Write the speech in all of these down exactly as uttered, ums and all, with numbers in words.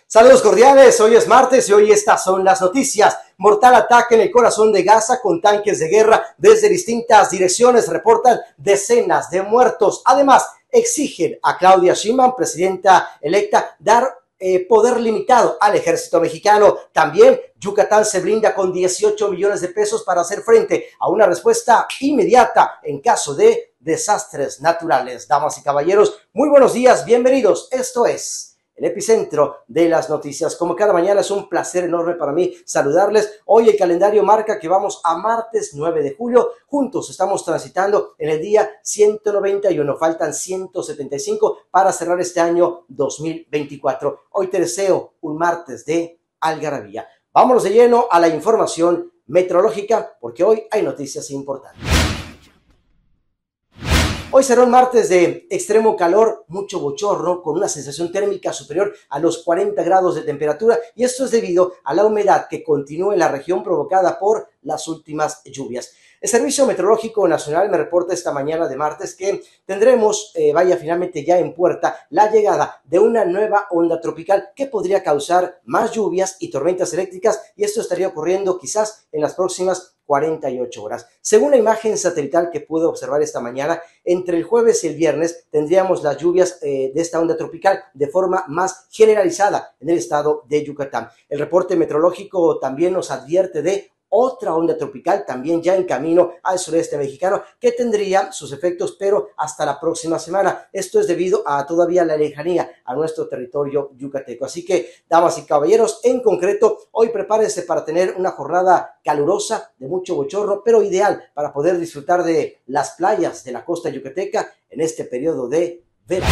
Saludos cordiales, hoy es martes y hoy estas son las noticias. Mortal ataque en el corazón de Gaza con tanques de guerra desde distintas direcciones. Reportan decenas de muertos. Además, exigen a Claudia Sheinbaum, presidenta electa, dar eh, poder limitado al ejército mexicano. También Yucatán se brinda con dieciocho millones de pesos para hacer frente a una respuesta inmediata en caso de desastres naturales. Damas y caballeros, muy buenos días, bienvenidos. Esto es el epicentro de las noticias. Como cada mañana es un placer enorme para mí saludarles. Hoy el calendario marca que vamos a martes nueve de julio. Juntos estamos transitando en el día ciento noventa y uno. Faltan ciento setenta y cinco para cerrar este año dos mil veinticuatro. Hoy te deseo un martes de algarabía. Vámonos de lleno a la información meteorológica porque hoy hay noticias importantes. Hoy será un martes de extremo calor, mucho bochorno, con una sensación térmica superior a los cuarenta grados de temperatura, y esto es debido a la humedad que continúa en la región provocada por las últimas lluvias. El Servicio Meteorológico Nacional me reporta esta mañana de martes que tendremos, eh, vaya finalmente ya en puerta, la llegada de una nueva onda tropical que podría causar más lluvias y tormentas eléctricas, y esto estaría ocurriendo quizás en las próximas cuarenta y ocho horas. Según la imagen satelital que pude observar esta mañana, entre el jueves y el viernes tendríamos las lluvias eh, de esta onda tropical de forma más generalizada en el estado de Yucatán. El reporte meteorológico también nos advierte de otra onda tropical también ya en camino al sureste mexicano que tendría sus efectos pero hasta la próxima semana. Esto es debido a todavía la lejanía a nuestro territorio yucateco. Así que, damas y caballeros, en concreto, hoy prepárense para tener una jornada calurosa de mucho bochorno, pero ideal para poder disfrutar de las playas de la costa yucateca en este periodo de verano.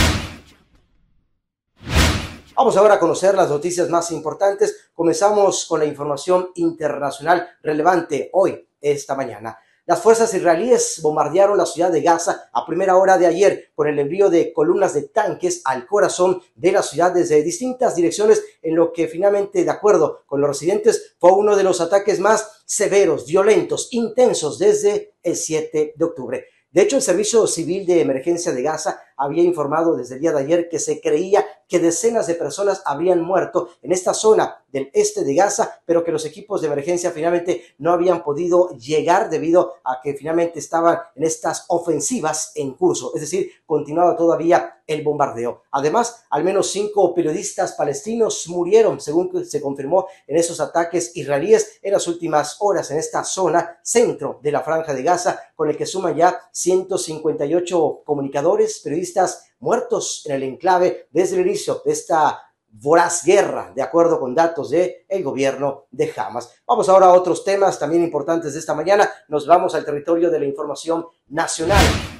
Vamos ahora a conocer las noticias más importantes. Comenzamos con la información internacional relevante hoy, esta mañana. Las fuerzas israelíes bombardearon la ciudad de Gaza a primera hora de ayer con el envío de columnas de tanques al corazón de la ciudad desde distintas direcciones, en lo que finalmente, de acuerdo con los residentes, fue uno de los ataques más severos, violentos, intensos desde el siete de octubre. De hecho, el Servicio Civil de Emergencia de Gaza había informado desde el día de ayer que se creía que decenas de personas habrían muerto en esta zona del este de Gaza, pero que los equipos de emergencia finalmente no habían podido llegar debido a que finalmente estaban en estas ofensivas en curso, es decir, continuaba todavía el bombardeo. Además, al menos cinco periodistas palestinos murieron, según se confirmó en esos ataques israelíes en las últimas horas en esta zona centro de la Franja de Gaza, con el que suma ya ciento cincuenta y ocho comunicadores, periodistas muertos en el enclave desde el inicio de esta voraz guerra, de acuerdo con datos del gobierno de Hamas. Vamos ahora a otros temas también importantes de esta mañana. Nos vamos al territorio de la información nacional.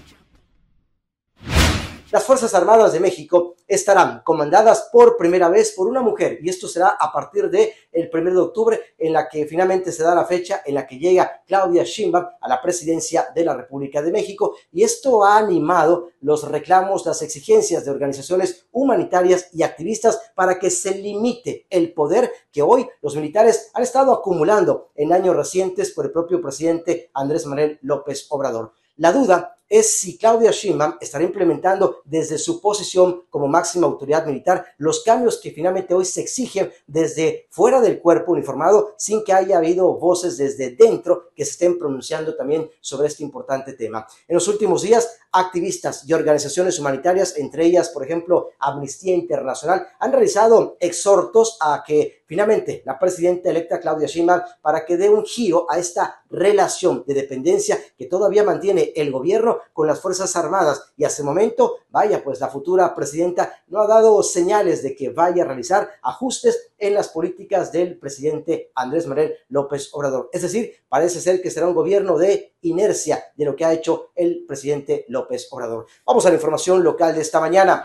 Las Fuerzas Armadas de México estarán comandadas por primera vez por una mujer, y esto será a partir del primero de octubre, en la que finalmente se da la fecha en la que llega Claudia Sheinbaum a la presidencia de la República de México, y esto ha animado los reclamos, las exigencias de organizaciones humanitarias y activistas para que se limite el poder que hoy los militares han estado acumulando en años recientes por el propio presidente Andrés Manuel López Obrador. La duda es si Claudia Sheinbaum estará implementando desde su posición como máxima autoridad militar los cambios que finalmente hoy se exigen desde fuera del cuerpo uniformado, sin que haya habido voces desde dentro que se estén pronunciando también sobre este importante tema. En los últimos días, activistas y organizaciones humanitarias, entre ellas, por ejemplo, Amnistía Internacional, han realizado exhortos a que finalmente la presidenta electa Claudia Sheinbaum para que dé un giro a esta relación de dependencia que todavía mantiene el gobierno con las Fuerzas Armadas, y hasta el momento, vaya, pues la futura presidenta no ha dado señales de que vaya a realizar ajustes en las políticas del presidente Andrés Manuel López Obrador. Es decir, parece ser que será un gobierno de inercia de lo que ha hecho el presidente López Obrador. Vamos a la información local de esta mañana.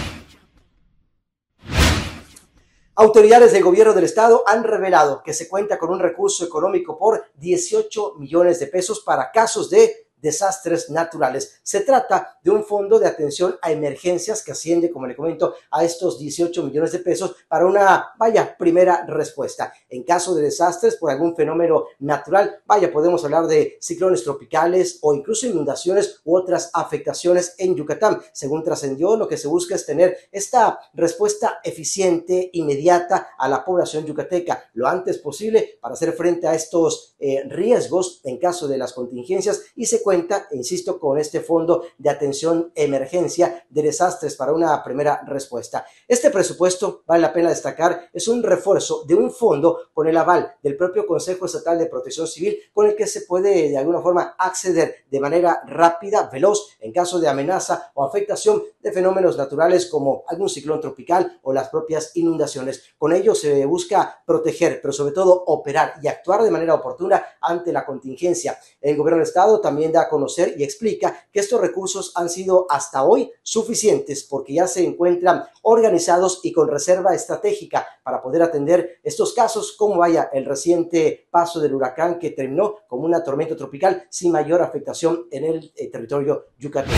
Autoridades del gobierno del estado han revelado que se cuenta con un recurso económico por dieciocho millones de pesos para casos de desastres naturales. Se trata de un fondo de atención a emergencias que asciende, como le comento, a estos dieciocho millones de pesos para una, vaya, primera respuesta. En caso de desastres por algún fenómeno natural, vaya, podemos hablar de ciclones tropicales o incluso inundaciones u otras afectaciones en Yucatán. Según trascendió, lo que se busca es tener esta respuesta eficiente, inmediata a la población yucateca lo antes posible para hacer frente a estos eh, riesgos en caso de las contingencias, y se cuenta, insisto, con este fondo de atención emergencia de desastres para una primera respuesta. Este presupuesto, vale la pena destacar, es un refuerzo de un fondo con el aval del propio Consejo Estatal de Protección Civil, con el que se puede de alguna forma acceder de manera rápida, veloz, en caso de amenaza o afectación de fenómenos naturales como algún ciclón tropical o las propias inundaciones. Con ello se busca proteger, pero sobre todo operar y actuar de manera oportuna ante la contingencia. El gobierno del estado también da a conocer y explica que estos recursos han sido hasta hoy suficientes porque ya se encuentran organizados y con reserva estratégica para poder atender estos casos, como vaya el reciente paso del huracán que terminó como una tormenta tropical sin mayor afectación en el eh, territorio yucateco.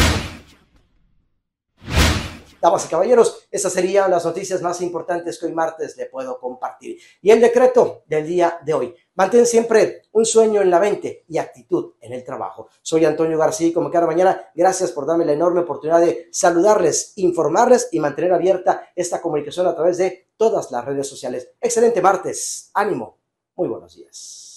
Damas y caballeros, esas serían las noticias más importantes que hoy martes le puedo compartir. Y el decreto del día de hoy: mantén siempre un sueño en la mente y actitud en el trabajo. Soy Antonio García y como cada mañana, gracias por darme la enorme oportunidad de saludarles, informarles y mantener abierta esta comunicación a través de todas las redes sociales. Excelente martes, ánimo, muy buenos días.